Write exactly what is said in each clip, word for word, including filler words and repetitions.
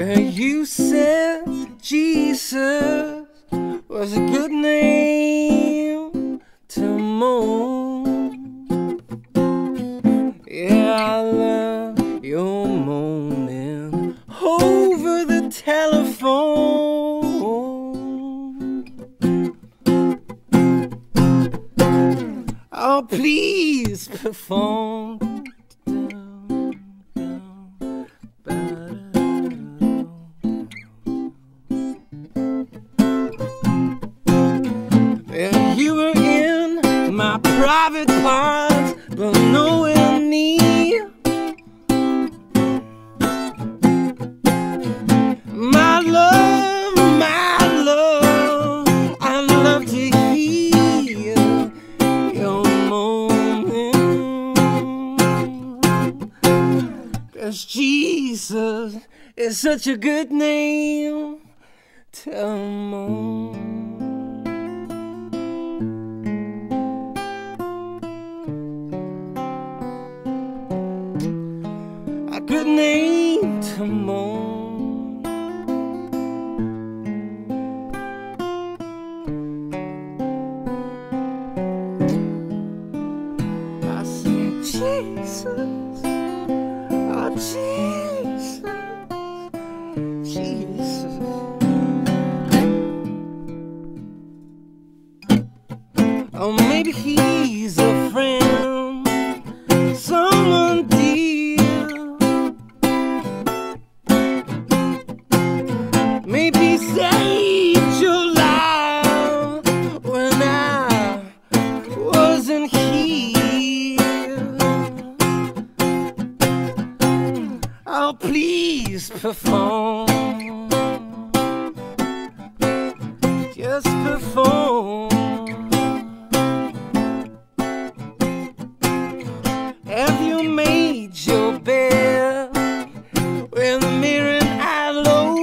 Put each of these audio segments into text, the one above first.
Well, you said Jesus was a good name to moan. Yeah, I love your moaning over the telephone. Oh, please perform. Private parts, but nowhere near my love, my love. I love to hear your moaning, 'cause Jesus is such a good name to moan. Good name to moan. I said, Jesus, oh Jesus, Jesus. Oh, maybe he's a friend, someone dear. Maybe saved your life when I wasn't here. Oh, please perform. Just perform. Have you made your bed with the mirror and eye low?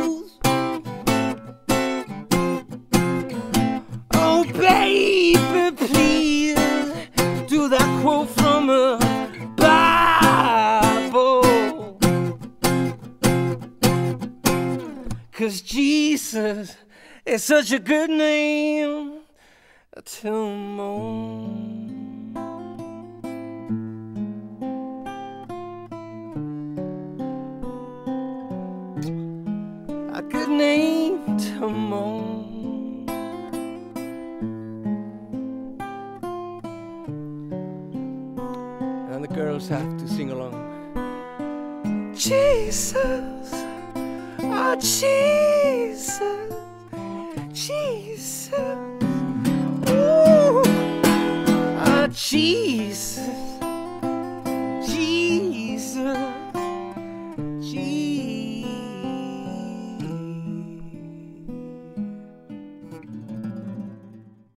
Baby, please do that quote from a Bible, 'cause Jesus is such a good name to moan. A good name to moan. And the girls have to sing along. Jesus, oh Jesus, Jesus, ooh, oh Jesus.